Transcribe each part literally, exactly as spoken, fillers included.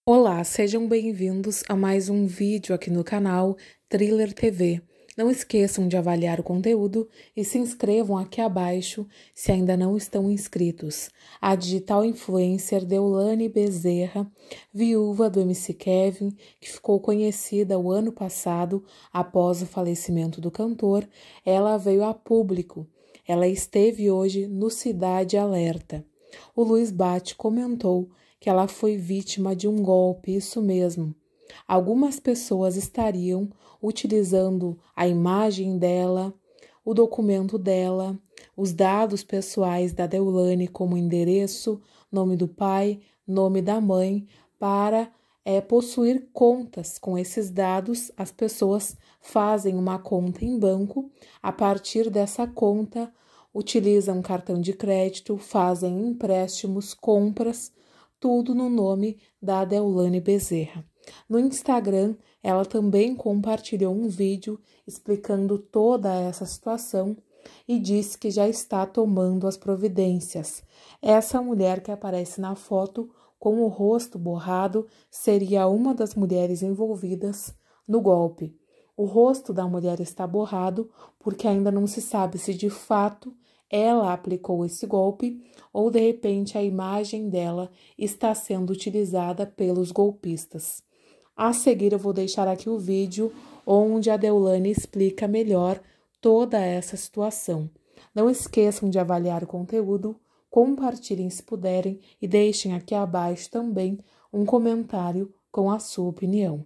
Olá, sejam bem-vindos a mais um vídeo aqui no canal Thriller T V. Não esqueçam de avaliar o conteúdo e se inscrevam aqui abaixo se ainda não estão inscritos. A digital influencer Deolane Bezerra, viúva do M C Kevin, que ficou conhecida o ano passado após o falecimento do cantor, ela veio a público. Ela esteve hoje no Cidade Alerta. O Luiz Bate comentou que ela foi vítima de um golpe, isso mesmo. Algumas pessoas estariam utilizando a imagem dela, o documento dela, os dados pessoais da Deolane como endereço, nome do pai, nome da mãe, para é, possuir contas. Com esses dados, as pessoas fazem uma conta em banco, a partir dessa conta, utilizam cartão de crédito, fazem empréstimos, compras, tudo no nome da Deolane Bezerra. No Instagram, ela também compartilhou um vídeo explicando toda essa situação e disse que já está tomando as providências. Essa mulher que aparece na foto com o rosto borrado seria uma das mulheres envolvidas no golpe. O rosto da mulher está borrado porque ainda não se sabe se de fato ela aplicou esse golpe ou de repente a imagem dela está sendo utilizada pelos golpistas. A seguir eu vou deixar aqui o vídeo onde a Deolane explica melhor toda essa situação. Não esqueçam de avaliar o conteúdo, compartilhem se puderem e deixem aqui abaixo também um comentário com a sua opinião.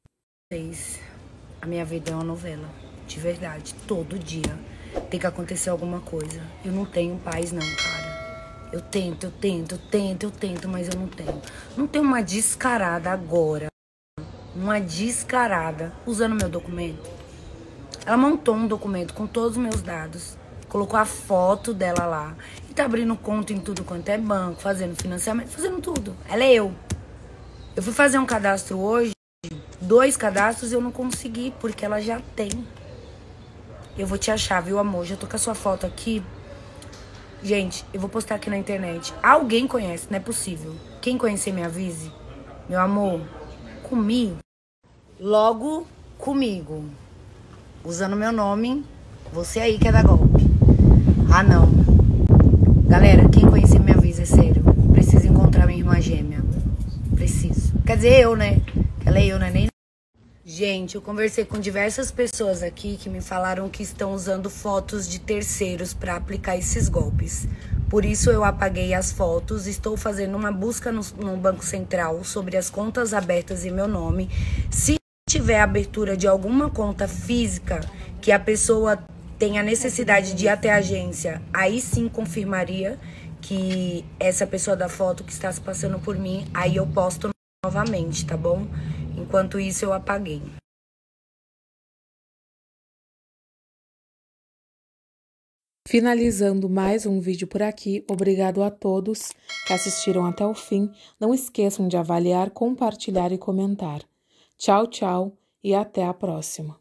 A minha vida é uma novela, de verdade, todo dia tem que acontecer alguma coisa. Eu não tenho paz não, cara. Eu tento, eu tento, eu tento, eu tento, mas eu não tenho. Não tenho uma descarada agora, uma descarada, usando meu documento. Ela montou um documento com todos os meus dados, colocou a foto dela lá e tá abrindo conta em tudo quanto é banco, fazendo financiamento, fazendo tudo. Ela é eu. Eu fui fazer um cadastro hoje, dois cadastros eu não consegui, porque ela já tem. Eu vou te achar, viu, amor? Já tô com a sua foto aqui. Gente, eu vou postar aqui na internet. Alguém conhece, não é possível. Quem conhecer me avise. Meu amor, comigo. Logo comigo. Usando meu nome, você aí que é da golpe. Ah, não. Galera, quem conhecer me avisa, é sério. Preciso encontrar minha irmã gêmea. Preciso. Quer dizer, eu, né? Ela é eu, não é nem... Gente, eu conversei com diversas pessoas aqui que me falaram que estão usando fotos de terceiros para aplicar esses golpes. Por isso eu apaguei as fotos, estou fazendo uma busca no, no Banco Central sobre as contas abertas em meu nome. Se tiver abertura de alguma conta física que a pessoa tenha necessidade de ir até a agência, aí sim confirmaria que essa pessoa da foto que está se passando por mim, aí eu posto novamente, tá bom? Enquanto isso, eu apaguei. Finalizando mais um vídeo por aqui, obrigado a todos que assistiram até o fim. Não esqueçam de avaliar, compartilhar e comentar. Tchau, tchau e até a próxima.